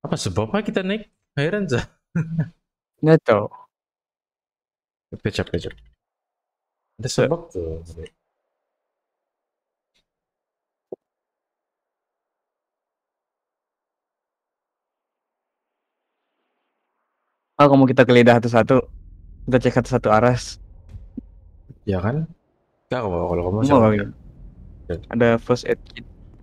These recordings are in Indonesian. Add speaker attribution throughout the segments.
Speaker 1: Apa sebabnya kita naik Heran Zah?
Speaker 2: Nggak tahu.
Speaker 1: Kecap. Ada sebab tuh.
Speaker 2: Oh, kamu kita geledah satu-satu. Kita cek satu-satu aras.
Speaker 1: Ya kan? Gak kalau kamu
Speaker 2: Mau
Speaker 1: siapa?
Speaker 2: kali. Ada first aid kit.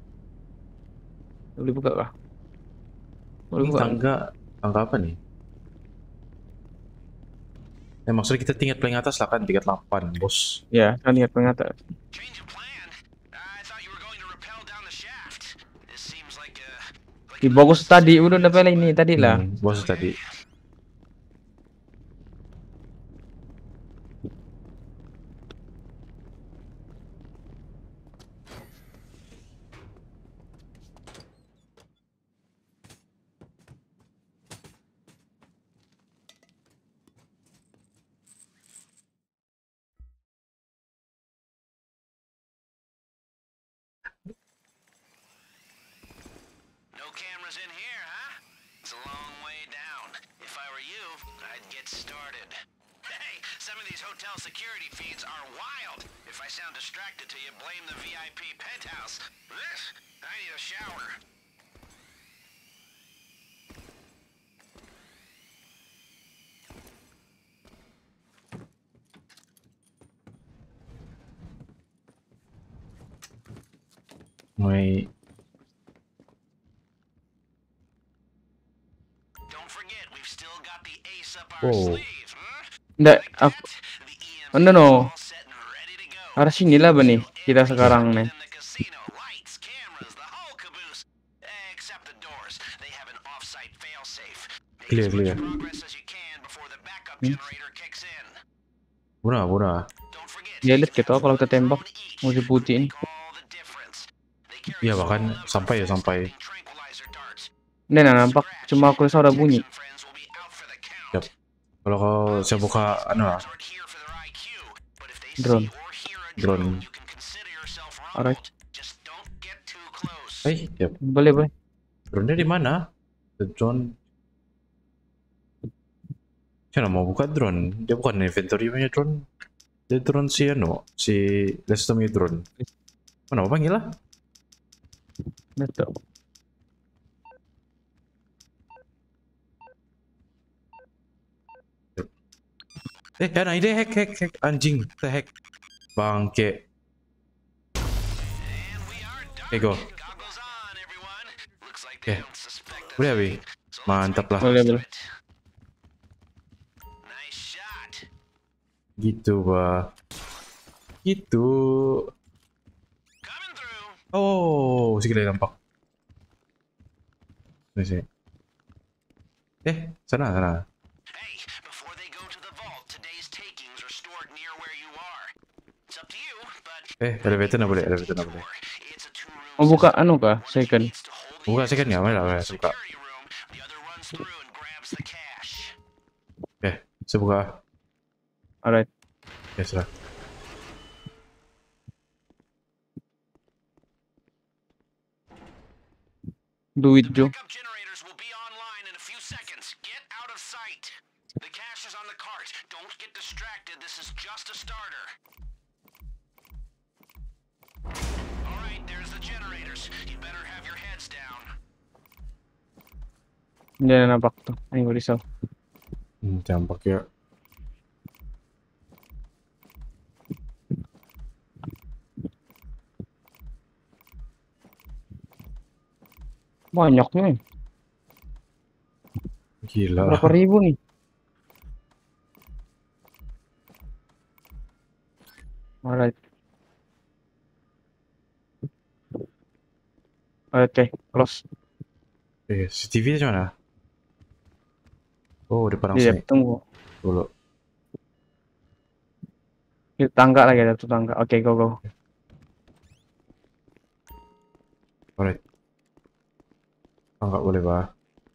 Speaker 2: Boleh buka kah? Boleh
Speaker 1: Ini
Speaker 2: buka.
Speaker 1: tangga apa nih? Maksudnya kita tingkat paling atas lah kan, tingkat 8, bos.
Speaker 2: Ya, kan lihat pengata. Di bagus tadi udah dapat ini tadi lah.
Speaker 1: Bos tadi.
Speaker 3: Cameras in here, huh? It's a long way down. If I were you, I'd get started. Hey, some of these hotel security feeds are wild. If I sound distracted to you, blame the VIP penthouse. I need a shower.
Speaker 1: May
Speaker 2: Nggak, aku. No. Arah sini lah benih kita sekarang nih.
Speaker 1: Clear. Buna.
Speaker 2: Ya lihat gitu kalau kita tembak mau diputin.
Speaker 1: Iya bahkan sampai.
Speaker 2: Ini nampak cuma aku suara bunyi.
Speaker 1: Yap. Kalau saya buka lah.
Speaker 2: Drone. Alright.
Speaker 1: Yap.
Speaker 2: Boleh.
Speaker 1: Drone-nya di mana? The drone. Saya mau buka drone. Dia bukan inventory punya drone. Dia drone si Lestomia drone. Mana panggil lah?
Speaker 2: Betul.
Speaker 1: Ada ide hack anjing, kita hack. Bangke. Go. Boleh abi. Mantap lah.
Speaker 2: Boleh.
Speaker 1: Gitu, Bah. Gitu. Oh, segala nampak. Sini. Sana. Elevator na boleh.
Speaker 2: Mau buka anu kah? Second.
Speaker 1: Buka second ya, mana suka. Saya buka.
Speaker 2: Alright.
Speaker 1: Yes lah.
Speaker 2: Do it, Joe.
Speaker 3: The cash is on the cart. Don't get distracted. This is just a starter. All right, there's the generators. You better have your heads down.
Speaker 2: Hindi na nampak to. Ay, wala isa.
Speaker 1: Tampak ya.
Speaker 2: Banyak nyo eh.
Speaker 1: Gila.
Speaker 2: Berapa ribu nih? Alright. Oke, close.
Speaker 1: CCTV nya mana? Oh, depan
Speaker 2: Iya,
Speaker 1: sini.
Speaker 2: tunggu.
Speaker 1: Dulu.
Speaker 2: Kita tangga lagi, ada tuh tangga. Oke, go.
Speaker 1: Alright. Enggak boleh, Bah.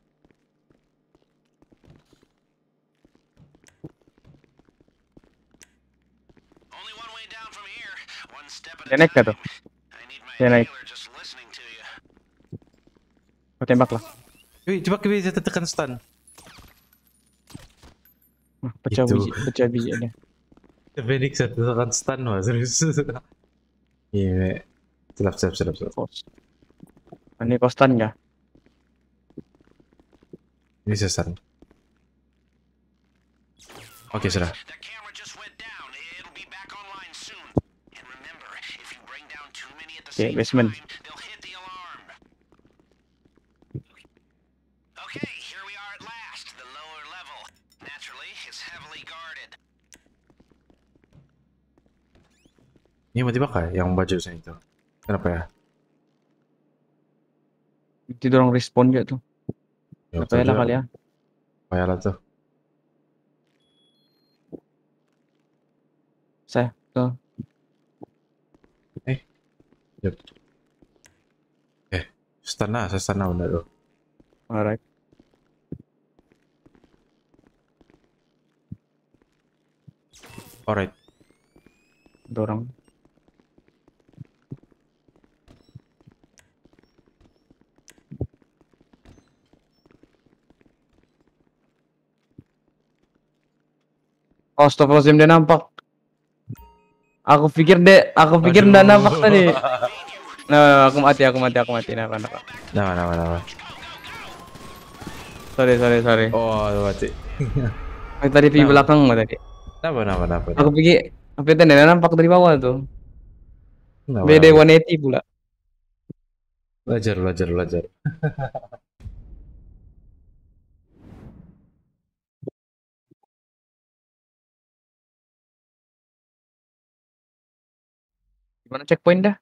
Speaker 2: Dia naik gak tuh? Dia naik. Gua tembak lah.
Speaker 1: Wih, coba kita tekan stun.
Speaker 2: Pecah
Speaker 1: Itu.
Speaker 2: biji ada.
Speaker 1: Phoenix tekan stun wah serius. Iya. Sedap.
Speaker 2: Kos. Ini kostan ya?
Speaker 1: Ini stun. Oke, sudah.
Speaker 3: That camera just went down. It'll be back online soon. And remember, if you bring down too many at the
Speaker 2: Okay,
Speaker 3: same
Speaker 2: basement.
Speaker 3: time, they'll hit the alarm. Okay, here we are at last, the lower level. Naturally, it's heavily guarded.
Speaker 1: Ini mau dibakar yang baju saya itu. Kenapa ya?
Speaker 2: Itu dorong respon juga tuh.
Speaker 1: Ya,
Speaker 2: Apa ya lah kali ya?
Speaker 1: Payah tuh.
Speaker 2: Saya tuh.
Speaker 1: Yep. Saya stun bener tuh.
Speaker 2: Alright.
Speaker 1: Alright.
Speaker 2: Dorong. Oh, Astagfirullahaladzim, dia nampak. Aku pikir dia nampak tadi. Nah, aku mati. Nah.
Speaker 1: Nama.
Speaker 2: Sorry.
Speaker 1: Oh, mati.
Speaker 2: Aku tadi di belakang tadi.
Speaker 1: Nama.
Speaker 2: Aku pikir dia nampak dari bawah tuh.
Speaker 1: Nama.
Speaker 2: BD 180 pula.
Speaker 1: Belajar.
Speaker 2: Gimana checkpoint dah?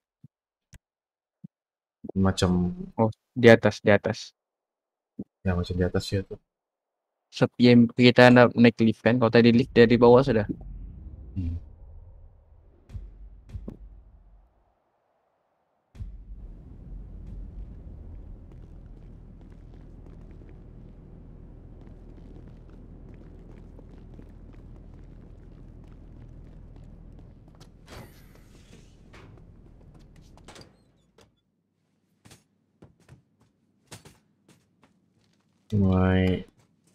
Speaker 1: Macam
Speaker 2: Oh, di atas.
Speaker 1: ya macam di atas ya tuh.
Speaker 2: Setiap kita naik lift kan, kalau tadi lift dari bawah sudah.
Speaker 1: Mulai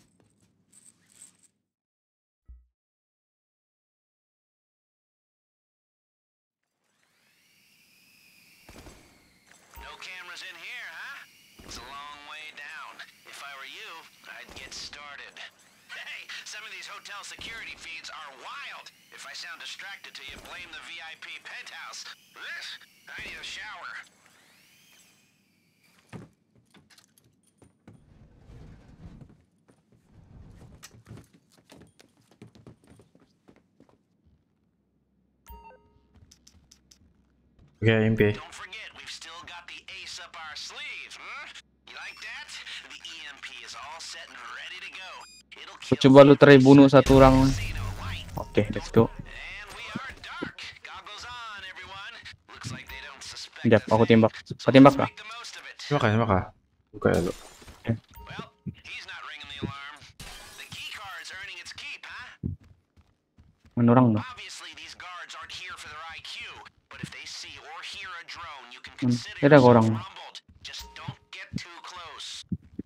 Speaker 3: No cameras in here, huh? It's a long way down. If I were you, I'd get started. Hey, some of these hotel security feeds are wild. If I sound distracted to you, blame the VIP penthouse. I need a shower.
Speaker 1: oke MP.
Speaker 3: Don't forget, we've still got the ace up our sleeve, huh? You like that? The EMP is all set and ready to go. It'll kill
Speaker 2: Coba lu try bunuh satu orang.
Speaker 3: casino light.
Speaker 2: Oke, let's go.
Speaker 3: And we are dark. Goggles on, everyone. Looks like they don't suspect
Speaker 2: Siap,
Speaker 3: a
Speaker 2: aku
Speaker 3: thing.
Speaker 2: tembak.
Speaker 3: So
Speaker 2: Kau tembak
Speaker 3: let's
Speaker 2: kah?
Speaker 3: make the most of it.
Speaker 1: Maka. Buka ya lu.
Speaker 3: Well, he's not ringing the alarm. The key card's earning its keep, huh?
Speaker 2: Mana orang no?
Speaker 3: Obviously, these guards aren't here for their IQ, but if they see or hear a drone, you can
Speaker 2: Hmm,
Speaker 3: consider
Speaker 2: ada
Speaker 3: yourself
Speaker 2: orang.
Speaker 3: rumbled. Just don't get too close.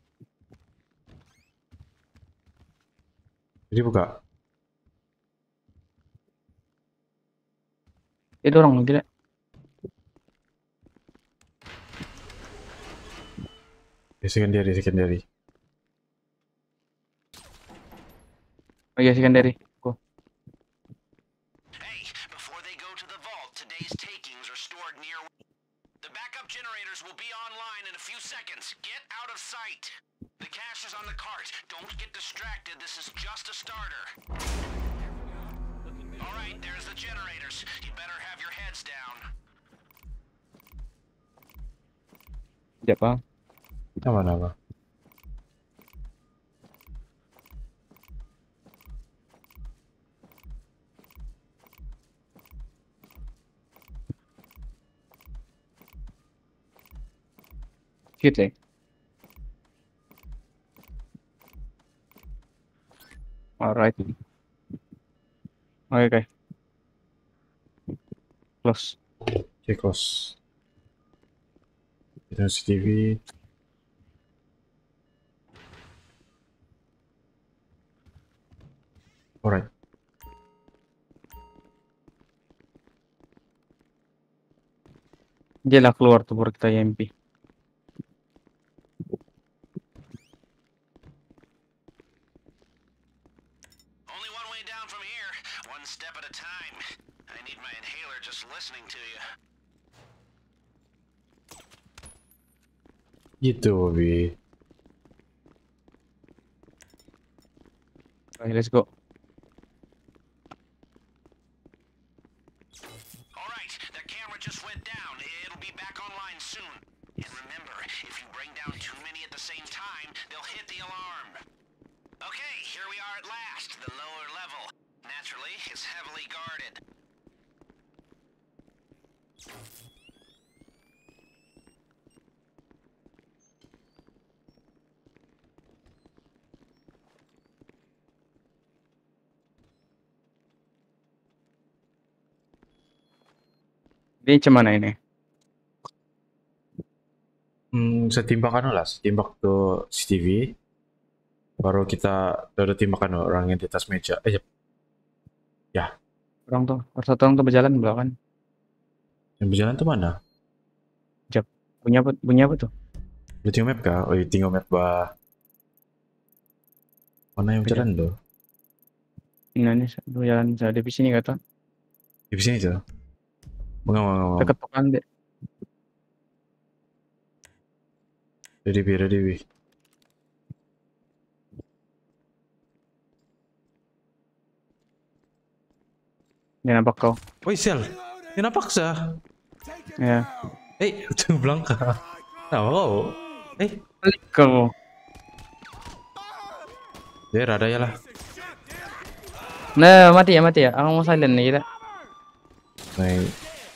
Speaker 1: Jadi buka.
Speaker 2: Itu orang tidak.
Speaker 1: Secondary.
Speaker 2: Oh iya, secondary. Go.
Speaker 3: Hey, before they go to the vault, today's takings are stored near. The backup generators will be online in a few seconds. Get out of sight. The cash is on the cart. Don't get distracted. This is just a starter. All right, there's the generators. You better have your heads down.
Speaker 2: Siapa?
Speaker 1: Nama.
Speaker 2: Cute eh. Alright. Okay. Close.
Speaker 1: Oke, close. Kita CCTV. Alright.
Speaker 2: Dia lah keluar tuh baru kita EMP.
Speaker 3: Only one way down from here. One step at a time. I need my inhaler just listening to you.
Speaker 1: Gitu, Bobby.
Speaker 2: Oke, let's go.
Speaker 3: Alright, that camera just went down. It'll be back online soon. And remember, if you bring down too many at the same time, they'll hit the alarm. Okay, here we are at last, the lower level. Naturally, it's heavily guarded.
Speaker 2: Ini macam mana ini?
Speaker 1: Saya timbak lah, saya timbak tuh CCTV. Baru kita udah timbak orang yang di atas meja. Ya,
Speaker 2: Orang tuh, satu orang tuh berjalan belakang.
Speaker 1: yang berjalan tuh mana?
Speaker 2: Bunyi apa tuh?
Speaker 1: Lu tengok map kah? Oh, tengok map bah. Mana yang berjalan tuh?
Speaker 2: Ini berjalan saya di sini kata.
Speaker 1: Di sini tuh. Mengawang.
Speaker 2: Dekat pekan deh.
Speaker 1: Ready.
Speaker 2: Dia nampak kau.
Speaker 1: Woi, Sel. Dia nampak sah.
Speaker 2: Ya.
Speaker 1: Itu Blanka. Nah, kau.
Speaker 2: Balik kau.
Speaker 1: Dia rada ya lah.
Speaker 2: Nah, mati ya. Aku mau silent nih kita.
Speaker 1: Baik.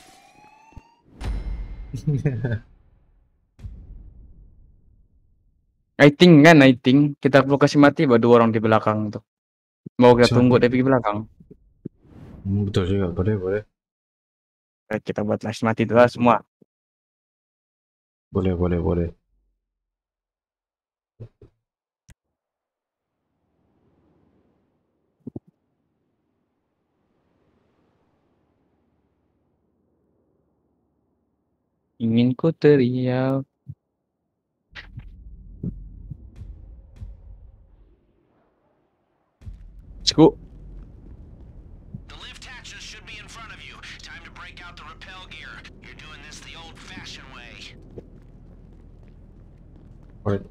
Speaker 2: I think kita perlu kasih mati buat dua orang di belakang tuh. Mau kita tunggu dia pergi belakang.
Speaker 1: Betul juga, boleh.
Speaker 2: Kita buat last mati dulu semua.
Speaker 1: Boleh.
Speaker 2: Ingin ku teriak. Let's go.
Speaker 3: The lift hatches should be in front of you. Time to break out the rappel gear. You're doing this the old-fashioned way.
Speaker 1: Alright.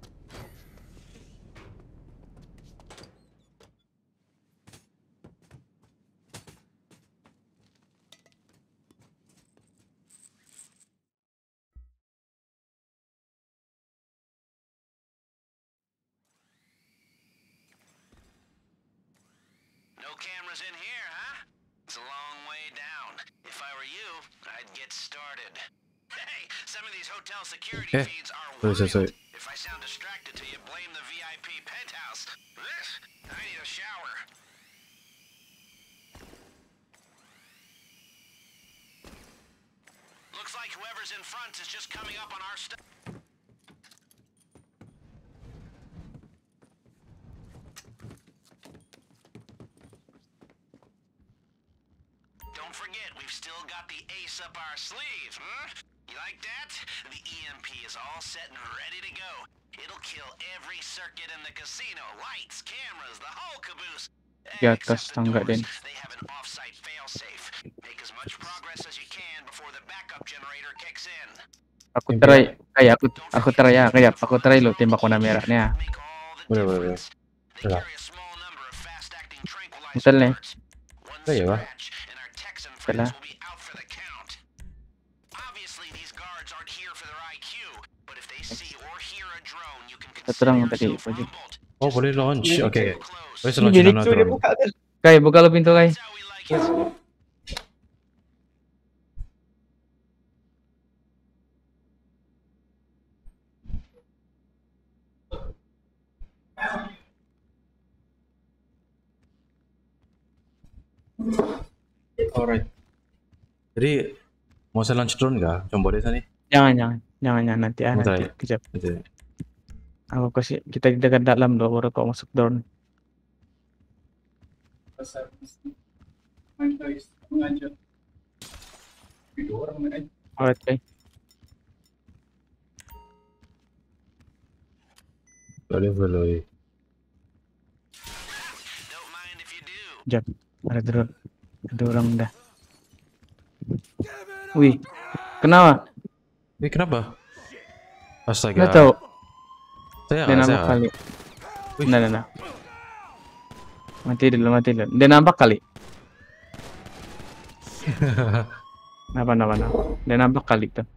Speaker 3: No cameras in here, huh? It's a long way down. If I were you, I'd get started. Hey, some of these hotel security feeds are
Speaker 1: sorry.
Speaker 3: wild. If I sound distracted to you, blame the VIP penthouse. I need a shower. Looks like whoever's in front is just coming up on our stuff. Don't forget, we've still got the ace up our sleeve, huh? You like that? The EMP is all set and ready to go. It'll kill every circuit in the casino. Lights, cameras, the whole caboose.
Speaker 2: Di atas tangga Den.
Speaker 3: They have an off-site failsafe. Make as much progress as you can before the backup generator kicks in.
Speaker 2: Aku try ya, aku try lo tembak warna merahnya.
Speaker 1: Boleh.
Speaker 3: They carry a small number of fast-acting tranquilizer
Speaker 2: Betul nih.
Speaker 3: darts. One
Speaker 1: Iya, Pak.
Speaker 3: scratch and our Texan
Speaker 2: Betul
Speaker 3: friends
Speaker 2: lah.
Speaker 3: will be out for the count. Obviously, these guards aren't here for their IQ, but if they see or hear a drone, you can
Speaker 2: Satu orang
Speaker 3: consider
Speaker 2: tadi,
Speaker 3: yourself
Speaker 2: Pojok.
Speaker 3: humbled.
Speaker 1: Oh, boleh launch. Oke.
Speaker 3: Close.
Speaker 1: Boleh launch nano drone.
Speaker 2: Kai, buka lo pintu Kai.
Speaker 3: That's how we like it.
Speaker 1: Alright. Jadi mau saya launch drone nggak? Coba boleh sana nih.
Speaker 2: Jangan nanti
Speaker 1: Bentar
Speaker 2: nanti
Speaker 1: ya.
Speaker 2: kejap.
Speaker 1: Nanti.
Speaker 2: Aku kasih kita di dekat dalam loh baru kau masuk drone. Alright, Kai.
Speaker 1: Gak level loh.
Speaker 3: Don't mind if you do.
Speaker 2: Jap. Ada drone. Ada orang dah. Wih. Kenapa?
Speaker 1: Kenapa? Astaga.
Speaker 2: Nggak tahu.
Speaker 1: Saya
Speaker 2: Dia
Speaker 1: nggak
Speaker 2: nampak
Speaker 1: sehat.
Speaker 2: kali.
Speaker 1: Wih.
Speaker 2: Nah. Mati dulu. Dia nampak kali. Kenapa? Dia nampak kali tuh.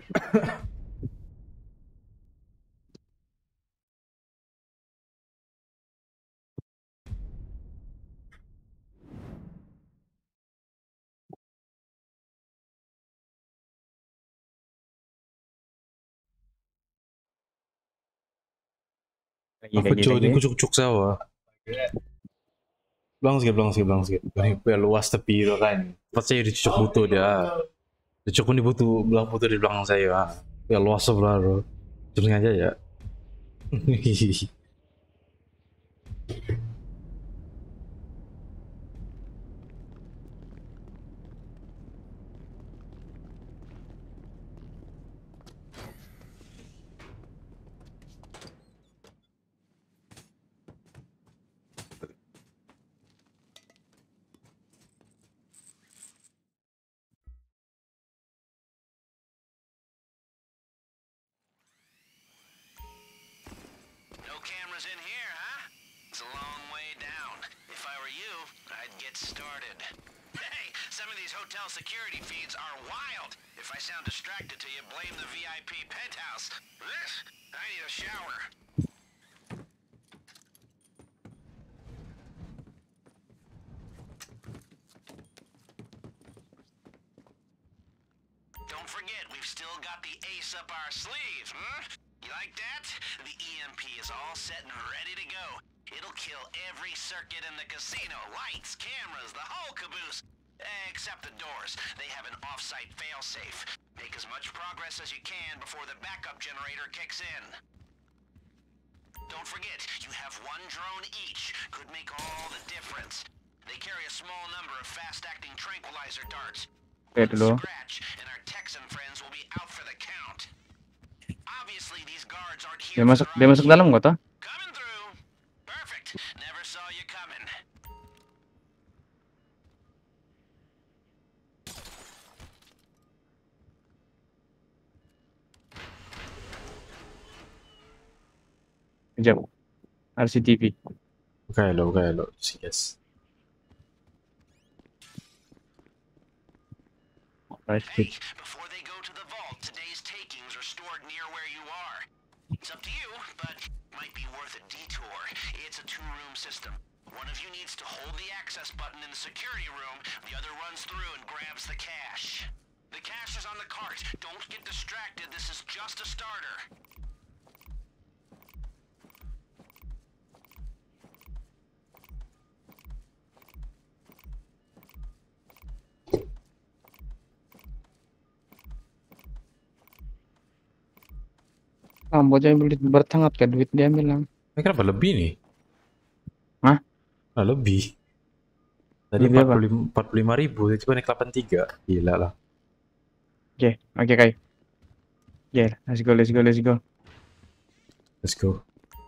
Speaker 1: Apa cuy, ini kucuk-kucuk sawah. Belang sikit. Ini luas tepi itu kan. Tempat saya dicucuk butuh dia. Dicucuk pun dibutuh, belang butuh di belakang saya. Ya luas sebelah bro. Cuma aja ya.
Speaker 3: No cameras in here, huh? It's a long way down. If I were you, I'd get started. Hey, some of these hotel security feeds are wild. If I sound distracted to you, blame the VIP penthouse. I need a shower. Don't forget, we've still got the ace up our sleeve, huh? You like that? The EMP is all set and ready to go. It'll kill every circuit in the casino. Lights, cameras, the whole caboose. Except the doors. They have an off-site failsafe. Make as much progress as you can before the backup generator kicks in. Don't forget, you have one drone each. Could make all the difference. They carry a small number of fast-acting tranquilizer darts.
Speaker 2: Oke dulu.
Speaker 3: Scratch, and our Texan friends will be out for the count. Obviously, these guards aren't here.
Speaker 2: Dia masuk dalam nggak toh?
Speaker 3: Coming through. Perfect. Never saw you coming.
Speaker 2: Kejap. RCTV.
Speaker 1: Buka lo. Yes.
Speaker 2: Right,
Speaker 3: Hey, before they go to the vault, today's takings are stored near where you are. It's up to you, but might be worth a detour. It's a two-room system. One of you needs to hold the access button in the security room. The other runs through and grabs the cash. The cash is on the cart. Don't get distracted. This is just a starter.
Speaker 2: bocah yang beli bertengah ke duit dia bilang.
Speaker 1: Ini kenapa lebih nih?
Speaker 2: Hah?
Speaker 1: Nah, lebih. Tadi
Speaker 2: Lebih apa?
Speaker 1: 45.000, coba naik 83. Gila lah.
Speaker 2: Oke, Kai. Yeah, let's go.
Speaker 1: Let's go.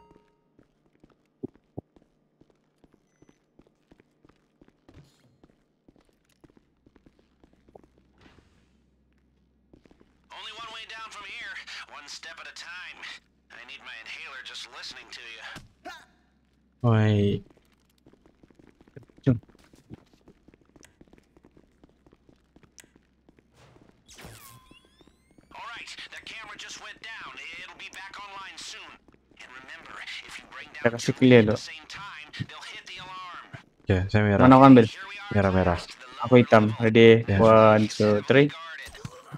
Speaker 3: Only one way down from here. One step at a time. I need my inhaler just listening to you.
Speaker 1: Woi.
Speaker 2: Jom.
Speaker 3: Alright, that camera just went down. It'll be back online soon. And remember, if you bring
Speaker 2: Kita
Speaker 3: down
Speaker 2: kasih
Speaker 3: two
Speaker 2: clear
Speaker 3: at
Speaker 2: loh.
Speaker 3: the same time, they'll hit the alarm.
Speaker 1: Oke, saya merah.
Speaker 2: Mana aku ambil?
Speaker 3: Here we are
Speaker 1: Merah.
Speaker 3: at last, the
Speaker 2: Aku hitam. Ready?
Speaker 1: Yeah.
Speaker 2: 1, 2, 3.
Speaker 3: guarded.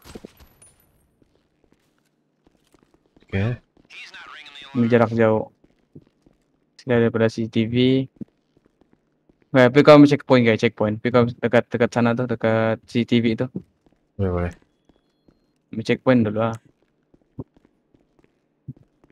Speaker 1: Oke.
Speaker 3: He's not ringing the
Speaker 2: Ini
Speaker 3: alarm.
Speaker 2: jarak jauh. Sudah daripada CCTV. Nggak, tapi kamu checkpoint guys, checkpoint. Tapi kamu dekat sana tuh, dekat CCTV itu.
Speaker 1: Boleh.
Speaker 2: Checkpoint dulu ah.